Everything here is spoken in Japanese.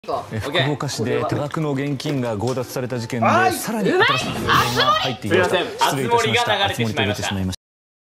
福岡市で多額の現金が強奪された事件でさらに新しい情報が入っていました。失礼いたしました。